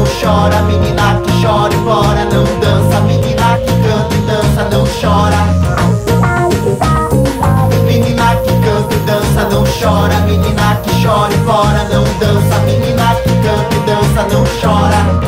chora. Menina que chora e bora, não dança. Menina que canta e dança, não chora. Menina que canta e dança, não chora. Menina que chora e bora, não dança. Menina que canta e dança, não chora.